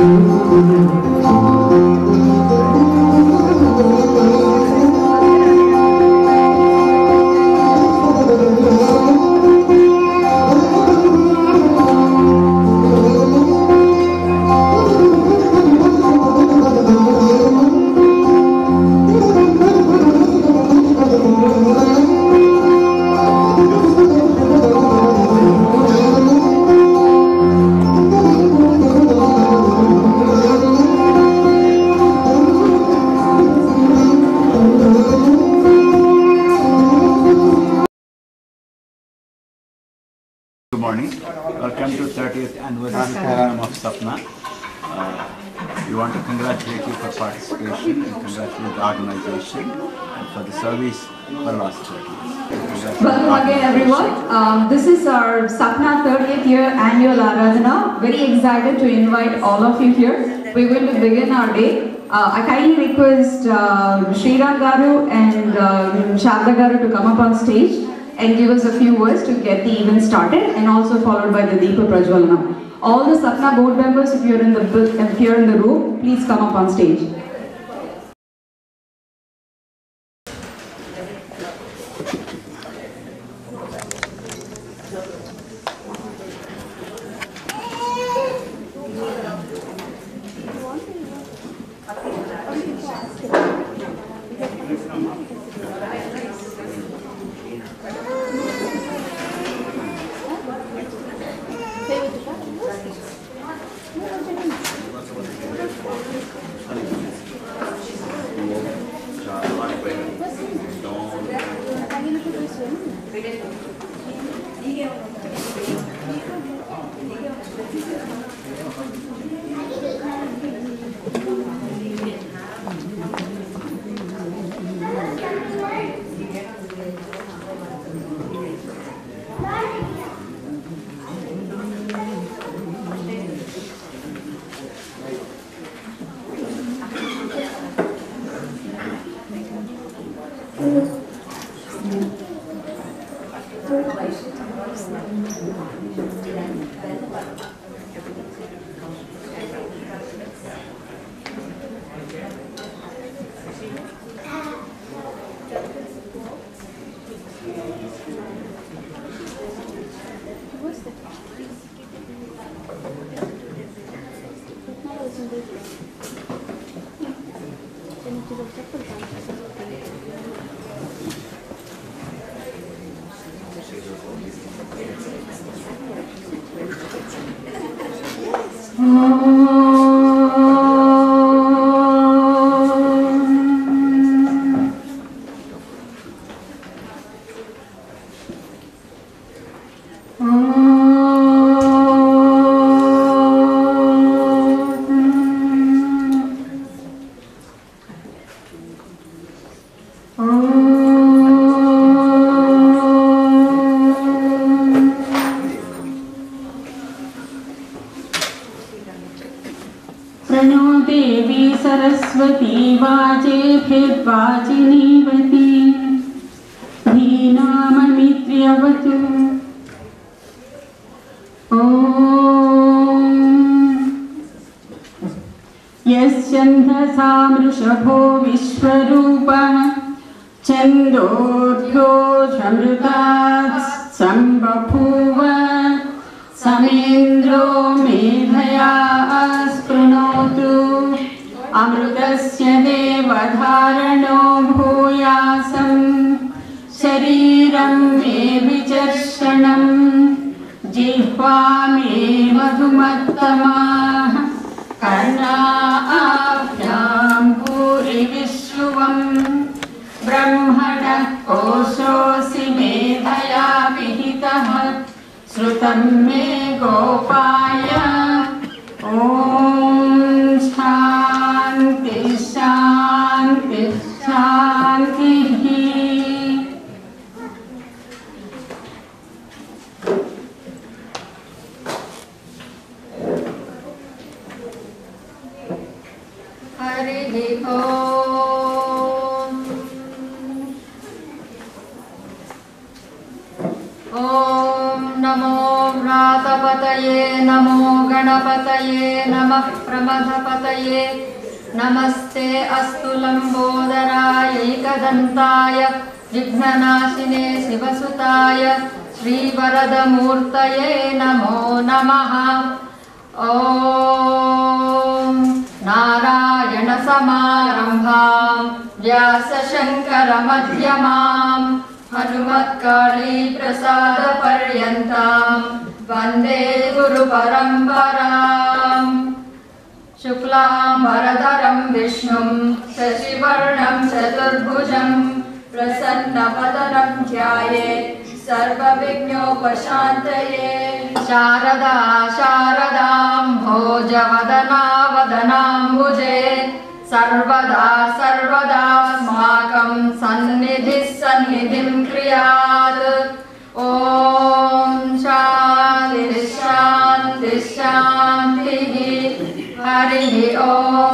Welcome to 30th anniversary program of Sapna. We want to congratulate you for participation and congratulate the organization and for the service for the last 30 years. Welcome again everyone. This is our Sapna 30th year annual Aradhana. Very excited to invite all of you here. We're going to begin our day. I kindly request Sriram Garu and Sharda Garu to come up on stage and give us a few words to get the event started, and also followed by the Deepa Prajwalana. All the Sapna board members, if you're in the room, please come up on stage. यस्यन्धसामृषभो विश्वरूपः छन्दोभ्योऽमृतात् सम्बभूव समेन्द्रो मेधया स्पृणोतु अमृतस्य देवधारणो भूयासं शरीरं मे विचर्षणं जिह्वा मे मधुमत्तमाः कर्णाभ्यां भूरिविश्रुवं ब्रह्मणः कोशोऽसि मेधया विहितः श्रुतं मे गोपाय ॐ शान्ति शान्ति शान्तिः। हरिः ॐ। ॐ नमो व्रातपतये नमो गणपतये नमः प्रमथपतये नमस्ते अस्तु लम्बोदराय एकदन्ताय विघ्ननाशिने शिवसुताय श्रीवरदमूर्तये नमो नमः। ॐ नारायणसमारम्भां व्यासशङ्करमध्यमाम् हनुमत्काळीप्रसादपर्यन्तां वन्दे गुरुपरम्पराम्। शुक्लाम्बरधरं विष्णुं शशिवर्णं चतुर्भुजं प्रसन्नवदनं ध्यायेत् सर्वविघ्नोपशान्तये। शारदा शारदां भोजवदना वदनाम्बुजे सर्वदा सर्वदास्माकं सन्निधिः सन्निधिं क्रियात्। ॐ शान्तिः शान्तिः शान्तिः। हरिः ॐ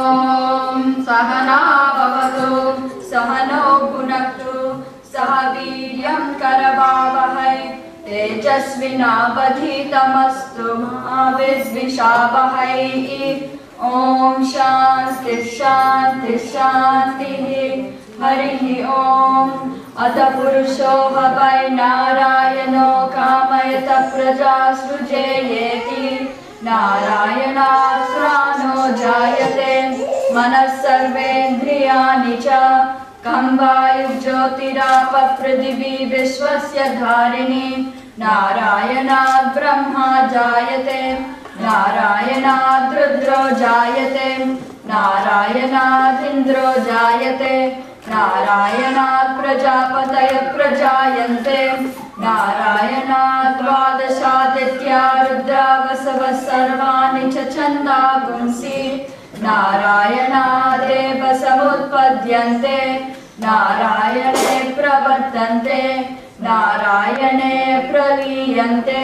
सहना भवतु सहनौ भुनक्तु सह वीर्यं करवावहै तेजस्विनावधीतमस्तु मा विद्विषावहै। ॐ शान्तिः शान्तिः शान्तिः। हरिः ॐ अथ पुरुषो वै नारायणो कामयत प्रजा सृजेयेति नारायणास्रानो जायते मनः सर्वेन्द्रियाणि च कं वायुज्योतिरापपृथिवी विश्वस्य धारिणी नारायणात् ब्रह्मा जायते नारायणात् रुद्रो जायते नारायणादिन्द्रो जायते नारायणात् प्रजापतयः प्रजायन्ते नारायणात् द्वादशादित्या रुद्रा वसवः सर्वाणि च छन्दागुंसि नारायणादेव समुत्पद्यन्ते नारायणे प्रवर्तन्ते नारायणे प्रलीयन्ते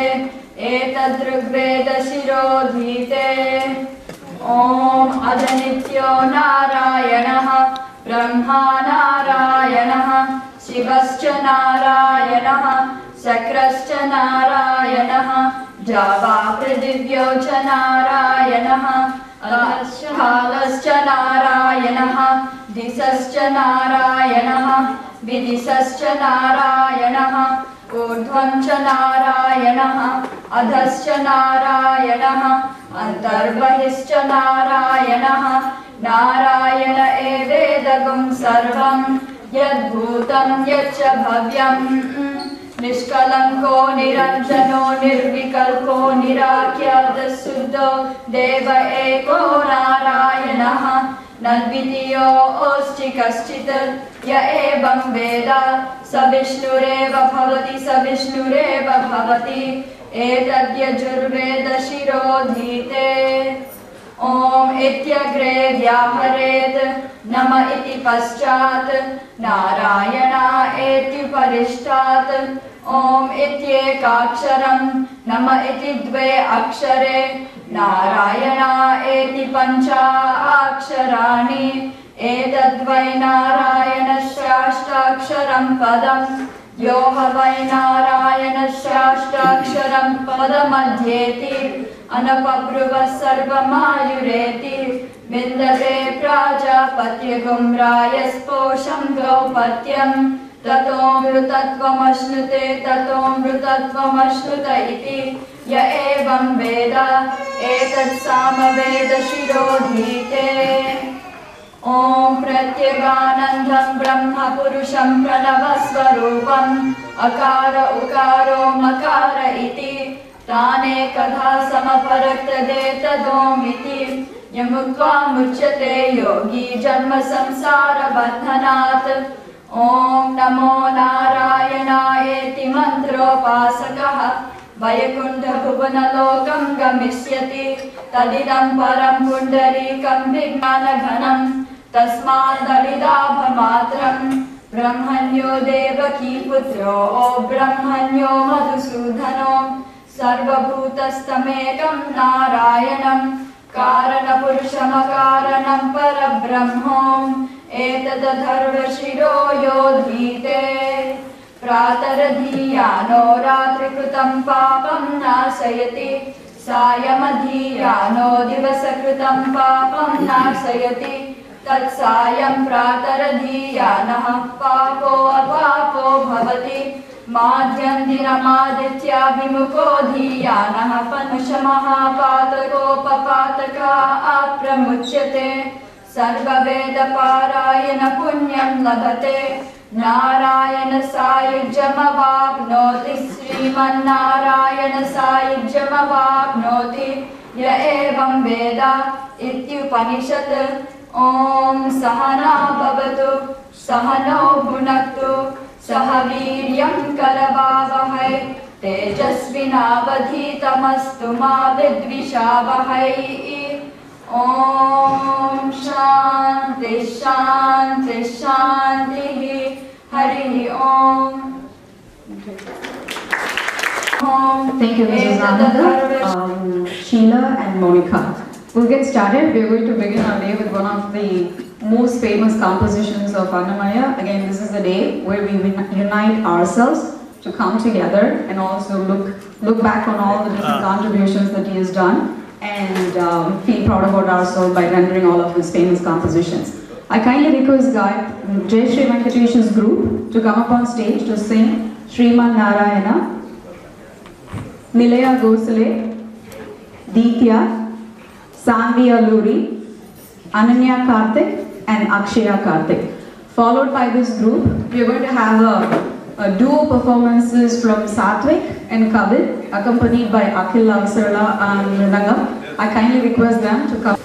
एतद्ऋग्वेदशिरोधीते। ॐ अजनित्यो नारायणः ब्रह्मा नारायणः शिवश्च नारायणः शक्रश्च नारायणः जावा पृथिव्यो च नारायणः कालश्च नारायणः दिशश्च नारायणः विदिशश्च नारायणः ऊर्ध्वं च नारायणः अधश्च नारायणः अन्तर्बहिश्च नारायणः नारायण एवेदगुं सर्वं यद्भूतं यच्च भव्यं निष्कलङ्को निरञ्जनो निर्विकल्पो निराख्यातः शुद्धो देव एको नारायणः नद्वितीयो अस्ति कश्चित् य एवं वेद स विष्णुरेव भवति स विष्णुरेव भवति एतद्यजुर्वेदशिरोधीते। ॐ इत्यग्रे व्याहरेत् नम इति पश्चात् नारायणा एत्युपरिष्टात् ॐ इत्येकाक्षरं नम इति द्वे अक्षरे नारायणा एति पञ्चाक्षराणि एतद्वै नारायणस्याष्टाक्षरं पदं यो ह वै नारायणस्याष्टाक्षरं पदमध्येति अनपब्रुवः सर्वमायुरेति विन्दते प्राजापत्यगुं रायस्पोषं गौपत्यं ततोऽमृतत्वमश्नुते इति य एवं वेद एतत्सामवेदशिरोधीते। ॐ प्रत्यगानन्दं ब्रह्मपुरुषं प्रणवस्वरूपम् अकार उकारो मकार इति तानेकधा समपरक्तदेतदोमिति यमुक्त्वा मुच्यते योगी जन्म संसारबन्धनात्। ॐ नमो नारायणायेति मन्त्रोपासकः वैकुण्ठभुवनलोकं गमिष्यति तदिदं परं पुण्डरीकं विज्ञानघनं तस्मादलिदाभमात्रं ब्रह्मण्यो देवकीपुत्रो ब्रह्मण्यो मधुसूदनो सर्वभूतस्थमेकं नारायणं कारणपुरुषमकारणं परब्रह्मम् एतदधर्वशिरो योधीते। प्रातरधीयानो रात्रिकृतं पापं नाशयति सायमधीयानो दिवसकृतं पापं नाशयति तत्सायं प्रातरधीयानः पापो अपापो भवति माध्यं दिनमादित्याभिमुखो धीयानः पनुषमहापातकोपपातका अप्रमुच्यते सर्ववेदपारायण पुण्यं लभते नारायण सायुज्यमवाप्नोति श्रीमन्नारायण सायुज्यमवाप्नोति य एवं वेद इत्युपनिषत् ॐ सहना भवतु सहनौ भुनक्तु सह वीर्यं करवावहै तेजस्विनावधीतमस्तु मा विद्विषावहै ॐ शान्ति शान्ति शान्तिः हरिः ॐ Thank you, Mrs. Ananda, Sheila and Monica. We'll get started. We're going to begin our day with one of the most famous compositions of Annamaya. Again, this is a day where we unite ourselves to come together and also look back on all the different contributions that he has done and feel proud about ourselves by rendering all of his famous compositions. I kindly request Jai Shri Venkatesh's group to come up on stage to sing Sriman Narayana, Nilaya Gosale, Ditya, Sanvi Alluri, Ananya Karthik and Akshaya Karthik. Followed by this group, we are going to have a duo performances from Satvik and Kavit, accompanied by Akhil Avsarala and Nangam. I kindly request them to come.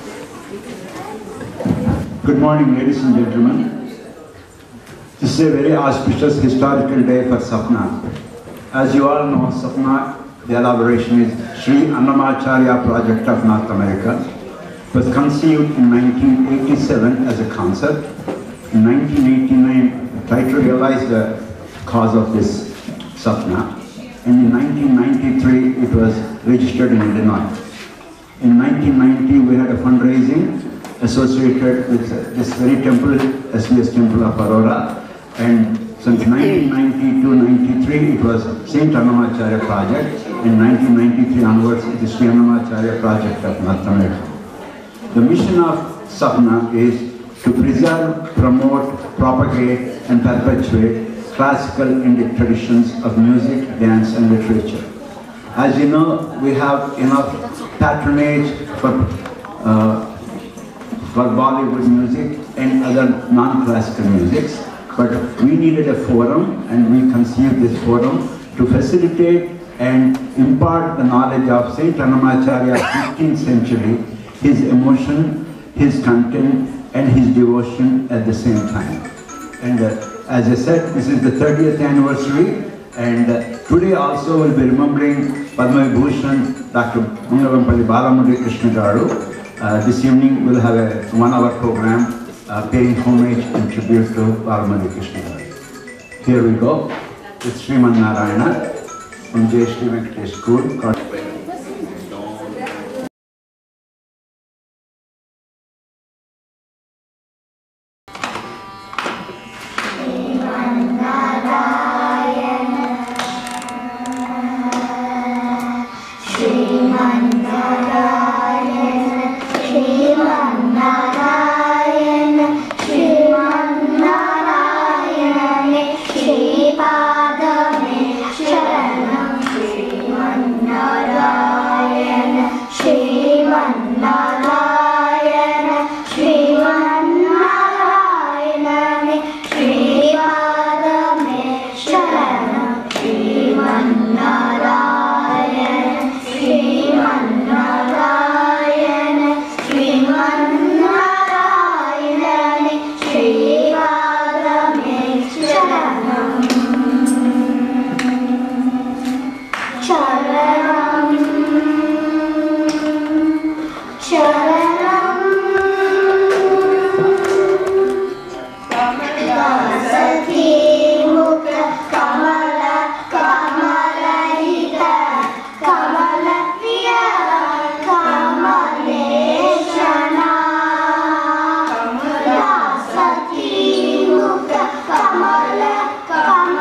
Good morning, ladies and gentlemen. This is a very auspicious historical day for Sapna. As you all know, Sapna, the elaboration is Sri Annamacharya Project of North America. It was conceived in 1987 as a concept. In 1989, tried to realize the cause of this Sapna. And in 1993, it was registered in Illinois. In 1990, we had a fundraising associated with this very temple, SVS Temple of Aurora. And since 1990 to 93, it was Saint Annamacharya Project. In 1993 onwards, it is Sri Annamacharya Project of North America. The mission of Sapna is to preserve, promote, propagate, and perpetuate classical Indic traditions of music, dance, and literature. As you know, we have enough patronage for Bollywood music and other non-classical musics, but we needed a forum, and we conceived this forum to facilitate and impart the knowledge of Saint Annamacharya 15th century, his emotion, his content, and his devotion at the same time. And as I said, this is the 30th anniversary, and today also we'll be remembering Padma Vibhushan Dr. Mungalampalli Balamudi Krishna Garu. This evening we'll have a 1-hour program paying homage and tribute to Balamudi Krishna Garu. Here we go with Sriman Narayana from Jai Shri Venkatesh School.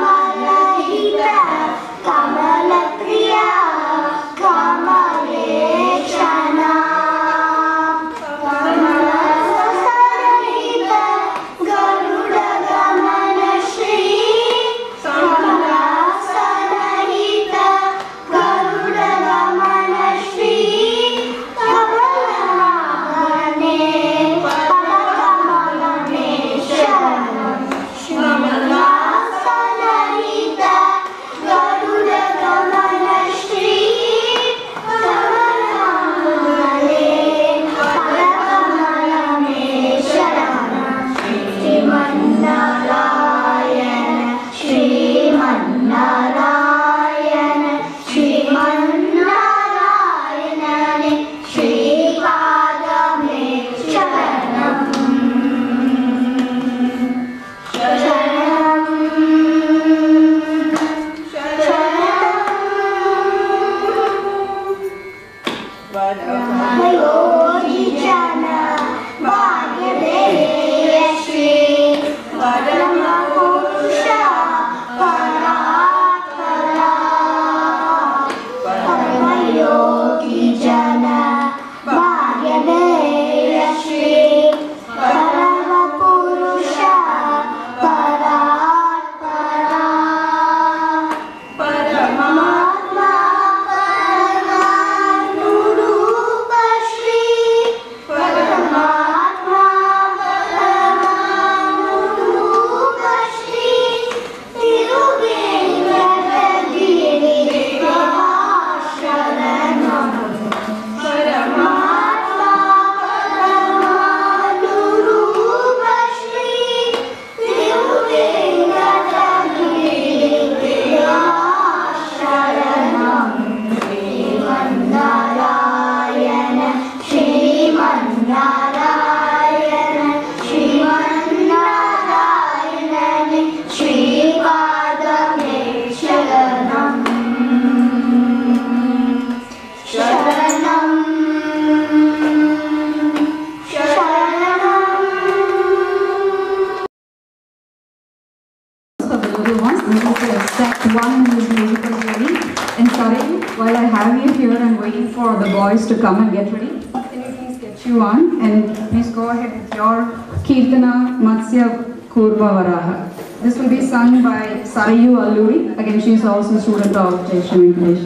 Kamala Priya, Kamale While I have you here, I'm waiting for the boys to come and get ready. Can you please get you on and please go ahead with your Kirtana Matsya Kurma Varaha. This will be sung by Sarayu Alluri. Again, she is also a student of Jaishnava English.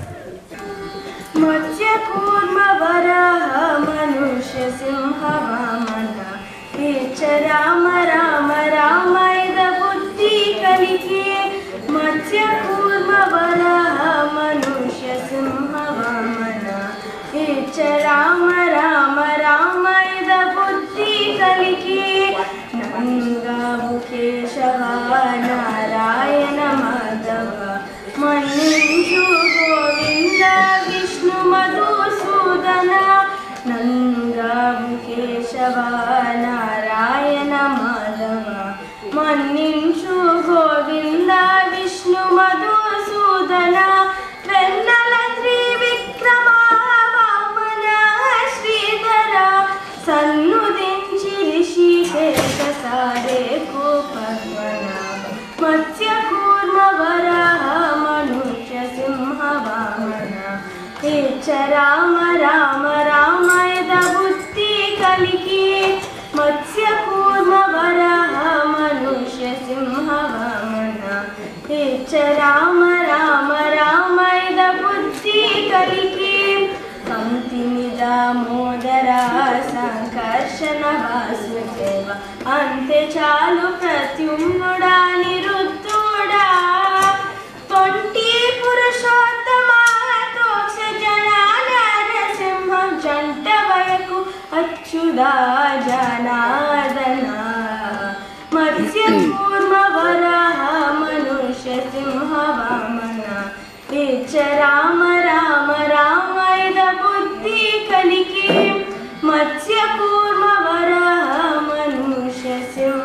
Matsya Kurma Varaha Manushya Simha Vamana Echa Rama Rama Rama Ida Buddhi Kaliki Matsya Kurma Varaha Manushya Simha Vamana Echa Rama Rama Rama Ida Buddhi Kaliki Nanga Bukeshava Narayana Madhava Manishu Govinda Vishnu Madhusudana Nanga Bukeshava Narayana Madhava Manishu Govinda Vishnu Madhusudana Vennala Trivikrama Vamana Sridhara Sannudinchi Rishikesha Sade Kupavana Matsya Kurma Varaha Manushya Simha Vamana Echa Rama Rama Rama Ida Buddhi Kaliki Matsya Kurma Varaha Manushya Simha Vamana Echa Rama Rama Rama Ida Buddhi Kaliki Kantimida Modara Sankarshana Vasudeva Ante Chalu Pratyumnuda Nirudduda Tonti Purushottama Toksha Jana Narasimha Janta Vayaku Achyuda Janardana Matsya Kurma Varaha Manushya Simha Vamana Echa Rama Rama Rama Ida Buddhi Kaliki Matsya Kurma Varaha Manushya Simha